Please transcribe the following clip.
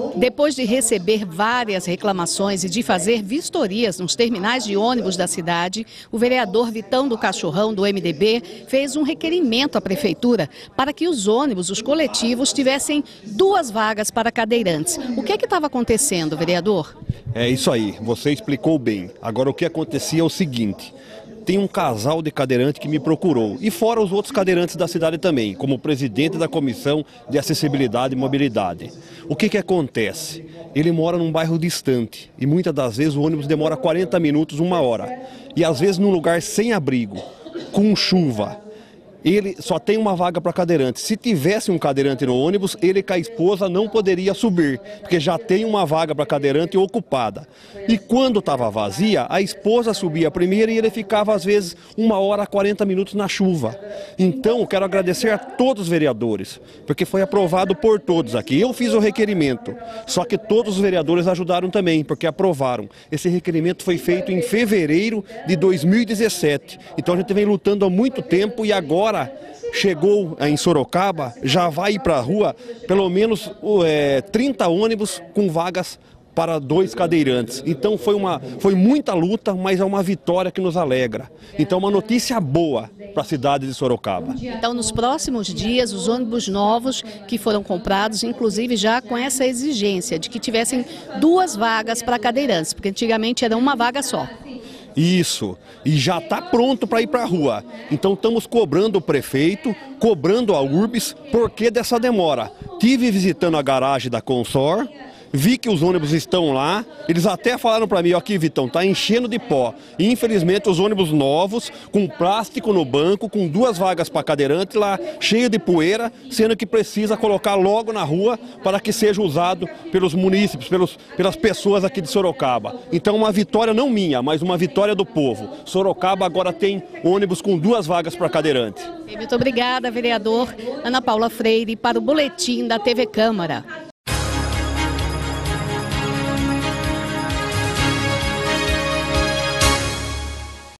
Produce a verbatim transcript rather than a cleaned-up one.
Depois de receber várias reclamações e de fazer vistorias nos terminais de ônibus da cidade, o vereador Vitão do Cachorrão, do M D B, fez um requerimento à prefeitura para que os ônibus, os coletivos, tivessem duas vagas para cadeirantes. O que é que estava acontecendo, vereador? É isso aí, você explicou bem. Agora, o que acontecia é o seguinte: tem um casal de cadeirante que me procurou, e fora os outros cadeirantes da cidade também, como presidente da Comissão de Acessibilidade e Mobilidade. O que que acontece? Ele mora num bairro distante e muitas das vezes o ônibus demora quarenta minutos, uma hora. E às vezes num lugar sem abrigo, com chuva. Ele só tem uma vaga para cadeirante. Se tivesse um cadeirante no ônibus, ele com a esposa não poderia subir, porque já tem uma vaga para cadeirante ocupada. E quando estava vazia, a esposa subia primeiro e ele ficava às vezes uma hora, quarenta minutos na chuva. Então, quero agradecer a todos os vereadores, porque foi aprovado por todos aqui. Eu fiz o requerimento, só que todos os vereadores ajudaram também, porque aprovaram. Esse requerimento foi feito em fevereiro de dois mil e dezessete. Então a gente vem lutando há muito tempo e agora chegou em Sorocaba, já vai ir para a rua pelo menos é, trinta ônibus com vagas para dois cadeirantes. Então foi, uma, foi muita luta, mas é uma vitória que nos alegra. Então uma notícia boa para a cidade de Sorocaba. Então nos próximos dias os ônibus novos que foram comprados, inclusive já com essa exigência de que tivessem duas vagas para cadeirantes, porque antigamente era uma vaga só. Isso, e já está pronto para ir para a rua. Então estamos cobrando o prefeito, cobrando a Urbis, por que dessa demora? Tive visitando a garagem da Consor, vi que os ônibus estão lá, eles até falaram para mim, ó, aqui Vitão, tá enchendo de pó. E, infelizmente os ônibus novos, com plástico no banco, com duas vagas para cadeirante lá, cheio de poeira, sendo que precisa colocar logo na rua para que seja usado pelos munícipes, pelos, pelas pessoas aqui de Sorocaba. Então uma vitória não minha, mas uma vitória do povo. Sorocaba agora tem ônibus com duas vagas para cadeirante. Muito obrigada, vereador Ana Paula Freire, para o Boletim da T V Câmara.